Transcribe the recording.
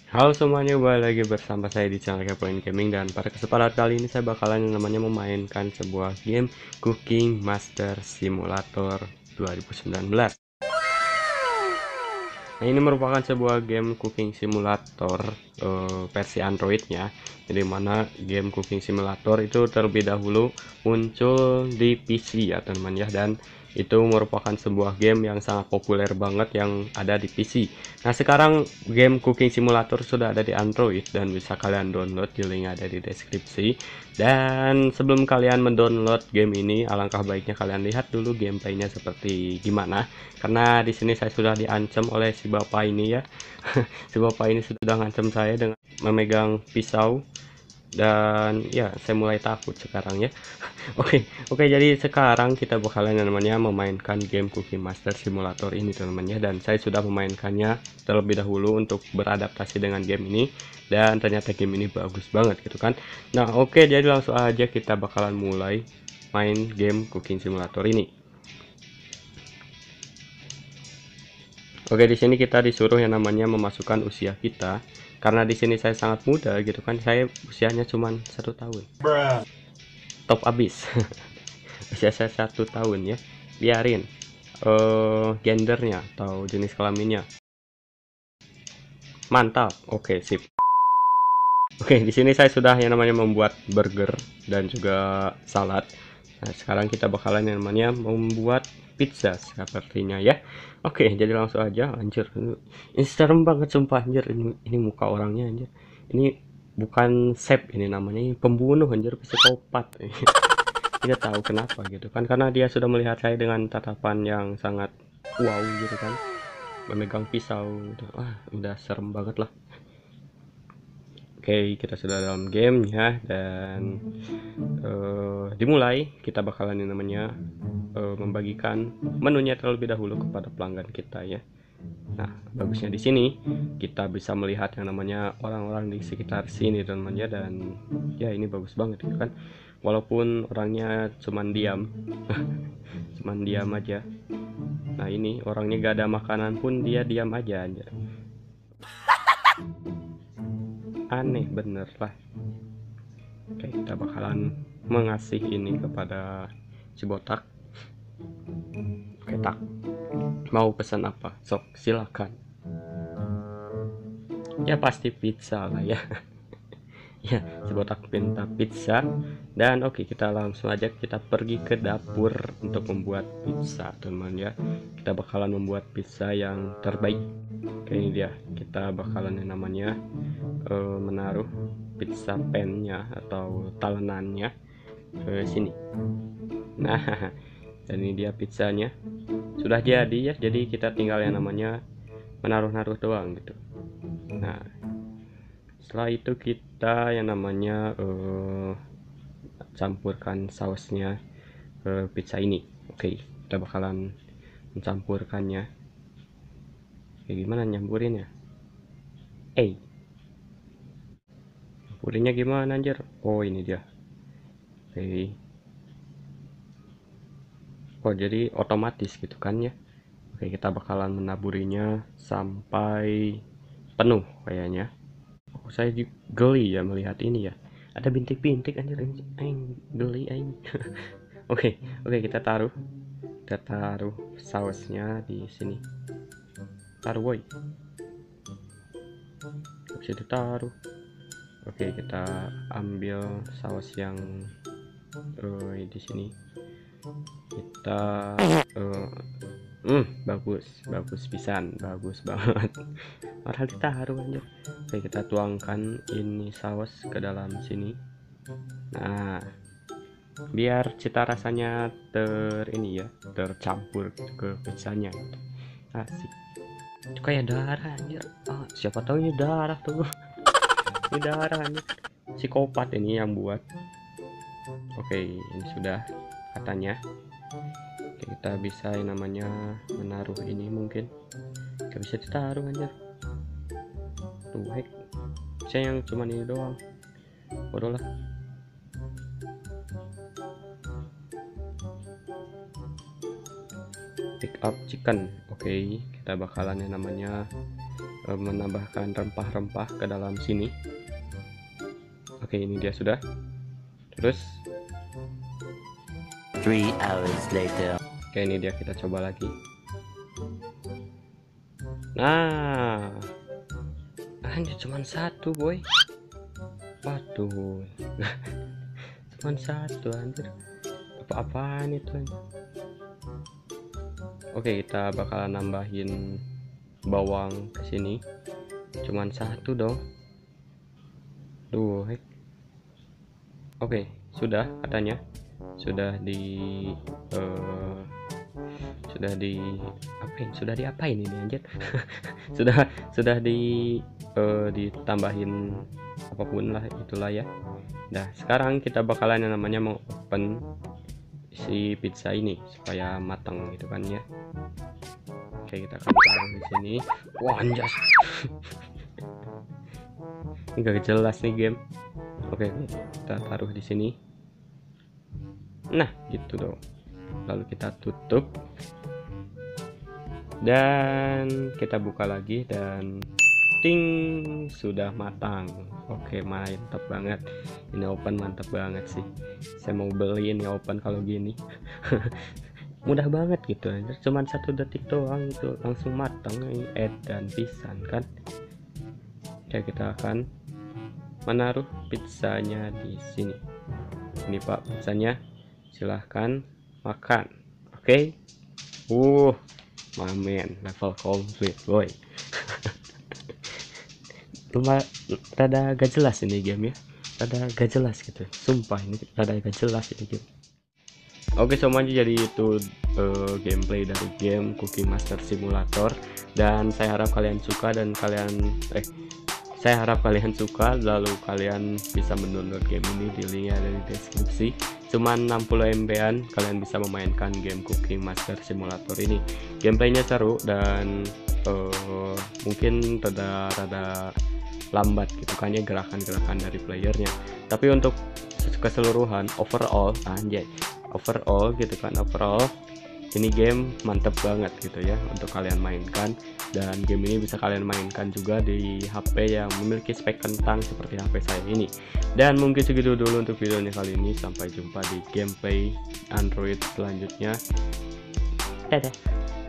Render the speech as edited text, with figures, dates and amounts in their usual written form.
Halo semuanya, kembali lagi bersama saya di channel Kepoin Gaming, dan pada kesempatan kali ini saya bakalan yang namanya memainkan sebuah game Cooking Master Simulator 2019. Nah, ini merupakan sebuah game cooking simulator versi Androidnya, jadi mana game cooking simulator itu terlebih dahulu muncul di PC ya teman ya, dan itu merupakan sebuah game yang sangat populer banget yang ada di PC. Nah, sekarang game cooking simulator sudah ada di Android dan bisa kalian download, di link ada di deskripsi. Dan sebelum kalian mendownload game ini, alangkah baiknya kalian lihat dulu gameplaynya seperti gimana, karena di sini saya sudah diancam oleh si bapak ini ya. Si bapak ini sudah ngancam saya dengan memegang pisau, dan ya saya mulai takut sekarang ya. Oke, jadi sekarang kita bakalan yang namanya memainkan game Cooking Master Simulator ini teman-teman ya, dan saya sudah memainkannya terlebih dahulu untuk beradaptasi dengan game ini, dan ternyata game ini bagus banget gitu kan. Nah, oke, jadi langsung aja kita bakalan mulai main game Cooking Simulator ini. Oke, di sini kita disuruh yang namanya memasukkan usia kita. Karena di sini saya sangat muda gitu kan, saya usianya cuma 1 tahun. Top abis. Usia saya 1 tahun ya. Biarin. Gendernya atau jenis kelaminnya. Mantap. Oke, sip. Oke, di sini saya sudah yang namanya membuat burger dan juga salad. Nah, sekarang kita bakalan yang namanya membuat pizza sepertinya ya. Oke, jadi langsung aja. Anjir, ini serem banget sumpah anjir. Ini muka orangnya anjir. Ini bukan chef, ini namanya pembunuh anjir, psikopat. Tidak tahu kenapa gitu kan, karena dia sudah melihat saya dengan tatapan yang sangat wow gitu kan, memegang pisau gitu. Wah, udah serem banget lah. Oke, kita sudah dalam game ya, dan dimulai. Kita bakalan yang namanya membagikan menunya terlebih dahulu kepada pelanggan kita ya. Nah, bagusnya di sini kita bisa melihat yang namanya orang-orang di sekitar sini teman-teman, dan ya ini bagus banget gitu kan. Walaupun orangnya cuman diam, cuman diam aja. Nah, ini orangnya gak ada makanan pun dia diam aja. Aneh bener lah. Oke, kita bakalan mengasih ini kepada si botak. Oke, tak. Mau pesan apa? Sok, silakan. Ya pasti pizza lah ya. Ya, si botak minta pizza. Dan oke, kita langsung aja kita pergi ke dapur untuk membuat pizza teman ya. Kita bakalan membuat pizza yang terbaik. Oke, ini dia. Kita bakalan yang namanya menaruh pizza pan-nya atau talenannya ke sini. Nah, dan ini dia pizzanya. Sudah jadi ya. Jadi kita tinggal yang namanya menaruh-naruh doang gitu. Nah, setelah itu kita yang namanya campurkan sausnya ke pizza ini. Oke, kita bakalan mencampurkannya. Oke, gimana nyampurinnya? Nyampurinnya gimana anjir? Oh, ini dia. Oke. Oh, jadi otomatis gitu kan ya. Oke, kita bakalan menaburinya sampai penuh kayaknya. Oh, saya geli ya melihat ini ya. Ada bintik-bintik anjir, aing geli aing. Oke, oke, kita taruh. Kita taruh sausnya di sini. Taruh boy. Bisa ditaruh. Oke, kita ambil saus yang di sini. Kita bagus, bagus pisan, bagus banget. Padahal ditaruh aja. Oke, kita tuangkan ini saus ke dalam sini. Nah, biar cita rasanya ini ya, tercampur ke pizzanya. Asik. Itu kayak darah anjir. Ah, siapa tahu ini darah tuh. Ini darah anjir. Psikopat ini yang buat. Oke, ini sudah katanya. Oke, kita bisa yang namanya menaruh ini mungkin. Gak bisa ditaruh anjir. Tuh, hack. Saya yang cuman ini doang. Bodoh lah. Pick up chicken. Oke, kita bakalan yang namanya menambahkan rempah-rempah ke dalam sini. Oke, ini dia sudah. Terus 3 hours later. oke, ini dia, kita coba lagi. Nah, hanya cuman satu boy. Waduh. Cuman satu anjir. Apa-apaan itu anjir. Oke, kita bakalan nambahin bawang ke sini. Cuman satu dong. Duh, hek. Oke, sudah katanya. Sudah di sudah diapain ini anjir. sudah ditambahin apapun lah itulah ya. Nah, sekarang kita bakalan yang namanya mau open si pizza ini supaya matang gitu kan ya. Oke, kita akan taruh di sini. Wah, anjas. Ini gak jelas nih game. Oke, kita taruh di sini. Nah, gitu dong. Lalu kita tutup. Dan kita buka lagi dan ting, sudah matang. Oke, mantap banget. Ini open mantap banget sih. Saya mau beli ini open kalau gini. Mudah banget gitu aja. Cuman 1 detik doang itu langsung matang. Dan pisan kan. Ya, kita akan menaruh pizzanya di sini. Ini Pak pizzanya. Silahkan makan. Oke. Mamen level complete boy. Rada gak jelas ini game ya, rada gak jelas gitu, sumpah ini rada gak jelas ini game. Oke semuanya, jadi itu gameplay dari game Cooking Master Simulator, dan saya harap kalian suka dan lalu kalian bisa mendownload game ini di linknya dari deskripsi. Cuman 60 MB-an kalian bisa memainkan game Cooking Master Simulator ini. Gameplaynya seru dan mungkin rada lambat gitu kan ya gerakan-gerakan dari playernya, tapi untuk keseluruhan overall ini game mantep banget gitu ya untuk kalian mainkan. Dan game ini bisa kalian mainkan juga di HP yang memiliki spek kentang seperti HP saya ini. Dan mungkin segitu dulu untuk videonya kali ini. Sampai jumpa di gameplay Android selanjutnya. Dadah.